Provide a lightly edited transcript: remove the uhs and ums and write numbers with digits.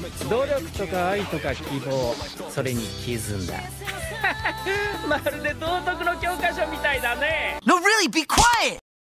努力とか愛とか希望、それに絆。まるで道徳の教科書みたいだね。 No, really, be quiet!